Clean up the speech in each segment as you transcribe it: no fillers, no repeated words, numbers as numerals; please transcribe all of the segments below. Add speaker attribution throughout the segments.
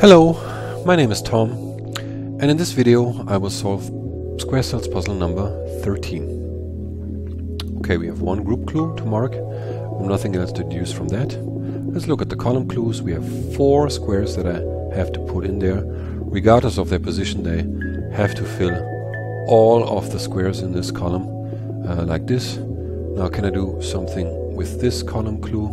Speaker 1: Hello, my name is Tom, and in this video I will solve SquareCells puzzle number 13. Okay, we have one group clue to mark, nothing else to deduce from that. Let's look at the column clues. We have 4 squares that I have to put in there. Regardless of their position, they have to fill all of the squares in this column, like this. Now can I do something with this column clue?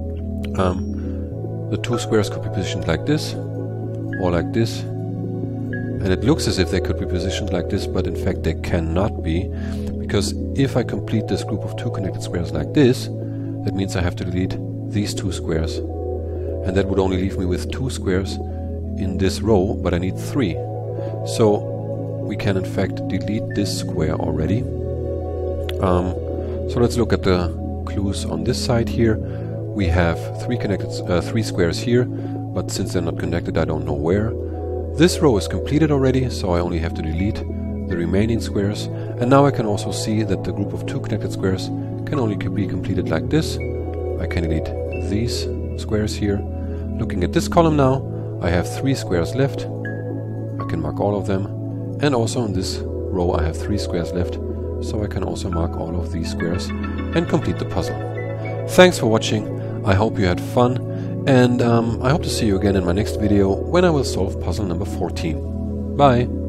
Speaker 1: The 2 squares could be positioned like this, or like this, and it looks as if they could be positioned like this, but in fact they cannot be, because if I complete this group of 2 connected squares like this, that means I have to delete these 2 squares, and that would only leave me with 2 squares in this row, but I need 3. So we can in fact delete this square already. So let's look at the clues on this side here. We have 3 squares here, but since they're not connected, I don't know where. This row is completed already, so I only have to delete the remaining squares. And now I can also see that the group of 2 connected squares can only be completed like this. I can delete these squares here. Looking at this column now, I have 3 squares left. I can mark all of them. And also in this row I have 3 squares left, so I can also mark all of these squares and complete the puzzle. Thanks for watching. I hope you had fun, and I hope to see you again in my next video when I will solve puzzle number 14. Bye!